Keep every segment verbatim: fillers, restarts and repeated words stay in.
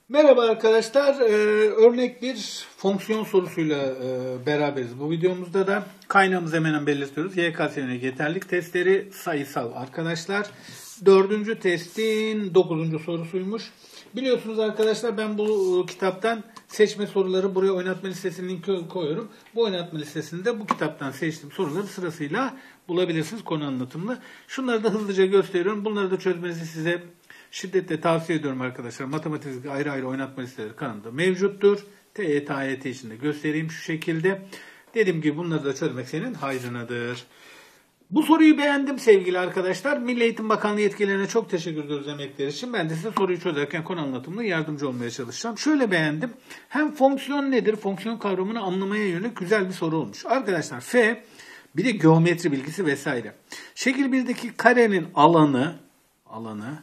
Merhaba arkadaşlar. Ee, örnek bir fonksiyon sorusuyla e, beraberiz. Bu videomuzda da kaynağımızı hemen belirtiyoruz. Y K S yönelik yeterlilik testleri sayısal arkadaşlar. Dördüncü testin dokuzuncu sorusuymuş. Biliyorsunuz arkadaşlar ben bu kitaptan seçme soruları buraya oynatma listesinin linki koyuyorum. Bu oynatma listesinde bu kitaptan seçtiğim soruları sırasıyla bulabilirsiniz konu anlatımlı. Şunları da hızlıca gösteriyorum. Bunları da çözmenizi size şiddetle tavsiye ediyorum arkadaşlar. Matematik ayrı ayrı oynatma listeleri kanalımda mevcuttur. T Y T, A Y T için de göstereyim şu şekilde. Dediğim gibi bunları da çözmek senin hayrınadır. Bu soruyu beğendim sevgili arkadaşlar. Milli Eğitim Bakanlığı yetkililerine çok teşekkür ediyoruz emekleri için. Ben de size soruyu çözerken konu anlatımında yardımcı olmaya çalışacağım. Şöyle beğendim. Hem fonksiyon nedir? Fonksiyon kavramını anlamaya yönelik güzel bir soru olmuş. Arkadaşlar F bir de geometri bilgisi vesaire. Şekil birdeki karenin alanı alanı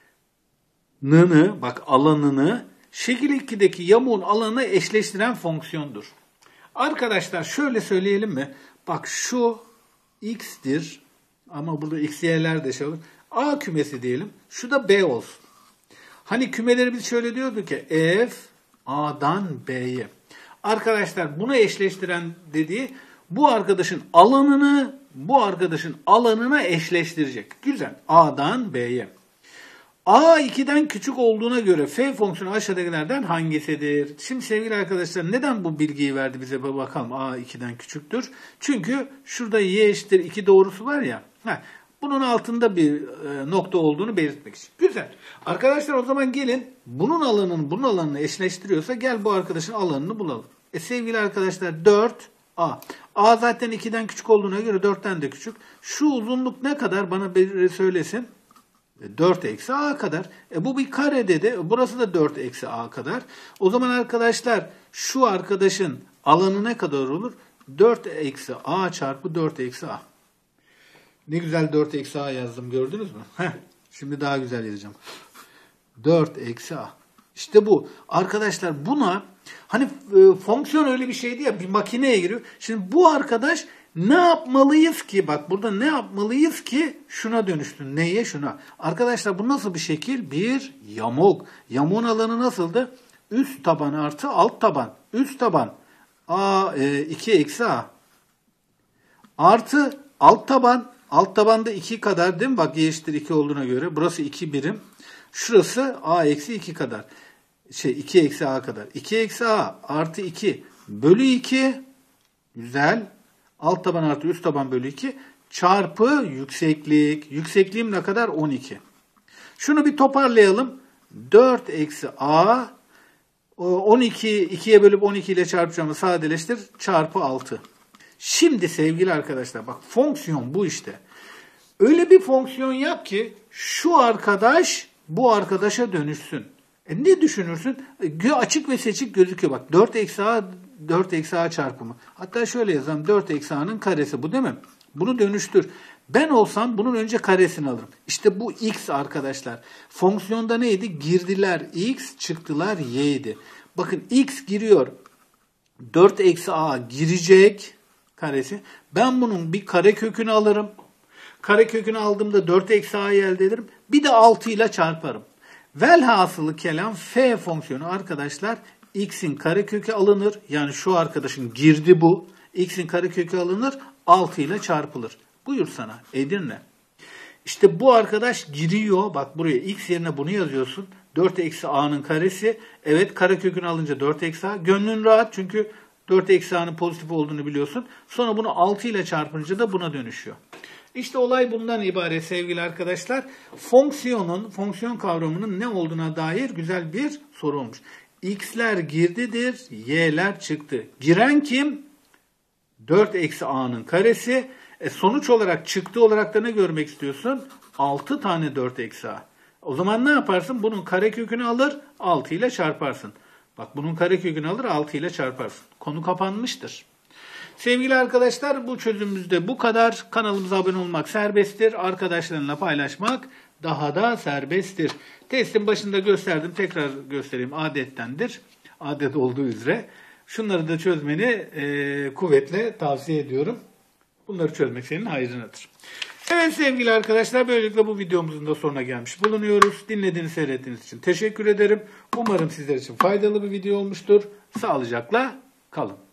nını bak alanını şekil ikideki yamuğun alanı eşleştiren fonksiyondur. Arkadaşlar şöyle söyleyelim mi? Bak şu x'tir ama burada x y'ler de şey olur. A kümesi diyelim. Şu da B olsun. Hani kümeleri biz şöyle diyorduk ki F A'dan B'ye. Arkadaşlar bunu eşleştiren dediği bu arkadaşın alanını bu arkadaşın alanına eşleştirecek. Güzel. A'dan B'ye. A ikiden küçük olduğuna göre F fonksiyonu aşağıdakilerden hangisidir? Şimdi sevgili arkadaşlar neden bu bilgiyi verdi bize bakalım A ikiden küçüktür? Çünkü şurada y eşittir iki doğrusu var ya. Heh, bunun altında bir e, nokta olduğunu belirtmek için. Güzel. Arkadaşlar o zaman gelin bunun alanını bunun alanını eşleştiriyorsa gel bu arkadaşın alanını bulalım. E sevgili arkadaşlar dört A. A zaten ikiden küçük olduğuna göre dörtten de küçük. Şu uzunluk ne kadar bana bir söylesin. dört eksi a kadar. E bu bir kare dedi. Burası da dört eksi a kadar. O zaman arkadaşlar şu arkadaşın alanı ne kadar olur? dört eksi a çarpı dört eksi a. Ne güzel dört eksi a yazdım gördünüz mü? Heh, şimdi daha güzel yazacağım. dört eksi a. İşte bu. Arkadaşlar buna hani e, fonksiyon öyle bir şeydi ya bir makineye giriyor. Şimdi bu arkadaş ne yapmalıyız ki? Bak burada ne yapmalıyız ki şuna dönüşsün. Neye? Şuna. Arkadaşlar bu nasıl bir şekil? Bir yamuk. Yamuğun alanı nasıldı? Üst taban artı alt taban. Üst taban a iki eksi a. Artı alt taban. Alt tabanda iki kadar değil mi? Bak y eşittir iki olduğuna göre. Burası iki birim. Şurası a eksi iki kadar. Şey iki eksi a kadar. iki eksi a artı iki bölü iki. Güzel. Alt taban artı üst taban bölü iki çarpı yükseklik. Yüksekliğim ne kadar? on iki. Şunu bir toparlayalım. dört eksi a on iki ikiye bölüp on iki ile çarpacağımı sadeleştir. Çarpı altı. Şimdi sevgili arkadaşlar bak fonksiyon bu işte. Öyle bir fonksiyon yap ki şu arkadaş bu arkadaşa dönüşsün. E ne düşünürsün? E, açık ve seçik gözüküyor. Bak dört eksi a dört eksi a çarpımı. Hatta şöyle yazalım. dört eksi a'nın karesi bu değil mi? Bunu dönüştür. Ben olsam bunun önce karesini alırım. İşte bu x arkadaşlar. Fonksiyonda neydi? Girdiler x, çıktılar y'ydi. Bakın x giriyor. dört eksi a girecek karesi. Ben bunun bir kare kökünü alırım. Kare kökünü aldığımda dört eksi a'yı elde ederim. Bir de altı ile çarparım. Velhasılı kelam f fonksiyonu arkadaşlar x'in karekökü alınır. Yani şu arkadaşın girdi bu. X'in karekökü alınır. altı ile çarpılır. Buyur sana Edirne. İşte bu arkadaş giriyor. Bak buraya x yerine bunu yazıyorsun. dört eksi a'nın karesi. Evet karekökünü alınca dört eksi a. Gönlün rahat çünkü dört eksi a'nın pozitif olduğunu biliyorsun. Sonra bunu altı ile çarpınca da buna dönüşüyor. İşte olay bundan ibaret sevgili arkadaşlar. Fonksiyonun, fonksiyon kavramının ne olduğuna dair güzel bir soru olmuş. X'ler girdidir, y'ler çıktı. Giren kim? dört eksi a'nın karesi. E sonuç olarak çıktı olarak da ne görmek istiyorsun? altı tane dört eksi a. O zaman ne yaparsın? Bunun karekökünü alır, altı ile çarparsın. Bak bunun karekökünü alır, altı ile çarparsın. Konu kapanmıştır. Sevgili arkadaşlar bu çözümümüzde bu kadar. Kanalımıza abone olmak serbesttir. Arkadaşlarınla paylaşmak daha da serbesttir. Testin başında gösterdim. Tekrar göstereyim. Adettendir. Adet olduğu üzere. Şunları da çözmeni e, kuvvetle tavsiye ediyorum. Bunları çözmek senin hayrınadır. Evet sevgili arkadaşlar, böylelikle bu videomuzun da sonuna gelmiş bulunuyoruz. Dinlediğiniz, seyrettiğiniz için teşekkür ederim. Umarım sizler için faydalı bir video olmuştur. Sağlıcakla kalın.